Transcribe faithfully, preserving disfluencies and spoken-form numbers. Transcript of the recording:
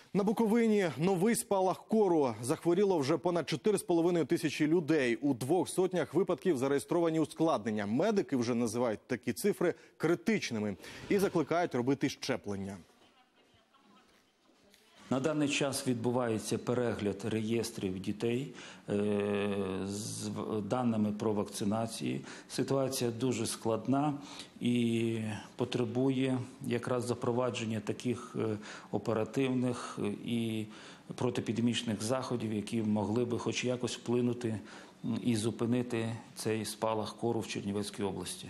На Буковині новий спалах кору. Захворіло вже понад чотири з половиною тисячі людей. У двох сотнях випадків зареєстровані ускладнення. Медики вже називають такі цифри критичними і закликають робити щеплення. На даний час відбувається перегляд реєстрів дітей з даними про вакцинацію. Ситуація дуже складна і потребує якраз запровадження таких оперативних і протиепідемічних заходів, які могли би хоч якось вплинути і зупинити цей спалах кору в Чернівецькій області.